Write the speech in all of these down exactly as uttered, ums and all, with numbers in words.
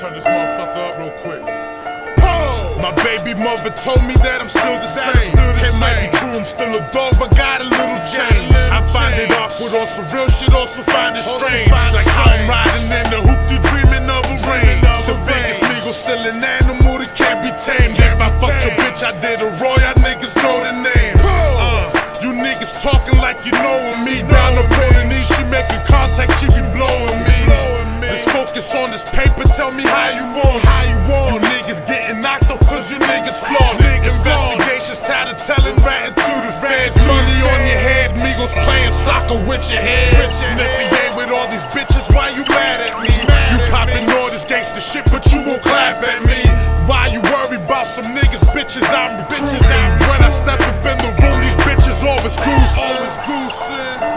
turn this motherfucker up real quick. Pause. My baby mother told me that I'm still the same. Still the it same. Might be true, I'm still a dog, but got a little change. I find it awkward on some real shit, also find it strange. Find like how I'm riding in the hoopty, dreaming of a rain. The biggest Migo, still an animal that can't be tamed. If I fucked your bitch, I did a raw, y'all niggas know the name. Uh, you niggas talking like you knowin' me. Down the Bonilla, she making contact, she be blowing me. Let's focus on this paper, tell me how you want. How you want? You niggas getting knocked off cause you niggas flawed. Investigations tired of telling, ratting to the feds. Money on your head, Migos playing soccer with your head. Sniffy ain't with all these bitches, why you mad at me? You popping all this gangster shit, but you won't clap at me. Why you worry about some niggas, bitches I'm recruiting? When I step up in the room, these bitches always goosing. Always goosing.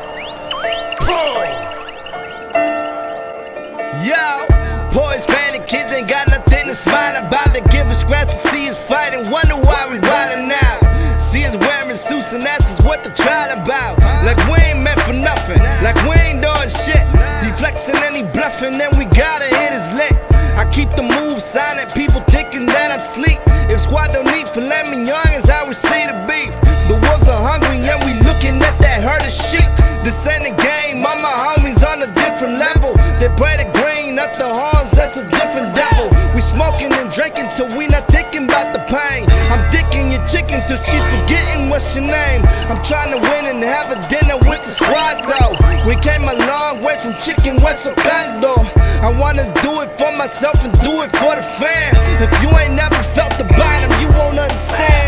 Yo, poor Hispanic kids ain't got nothing to smile about. They give a scratch to see us fighting, wonder why we wildin' out. See us wearing suits and ask us what the trial about. Like we ain't meant for nothing, like we ain't doing shit. He flexing and he bluffing, then we gotta hit his lick. I keep the moves silent, people thinking that I'm sleep. If squad don't need filet mignon, is how we see the beef. The wolves are hungry and we looking at that herd of sheep. This ain't a game, all my homies on a different level. They pray the green, not the horns, that's a different devil. We smoking and drinking till we not thinking about the pain. I'm dicking your chicken till she's forgetting what's your name. I'm trying to win and have a dinner with the squad though. We came a long way from chicken west of Caldo. I wanna do it for myself and do it for the fam. If you ain't never felt the bottom, you won't understand.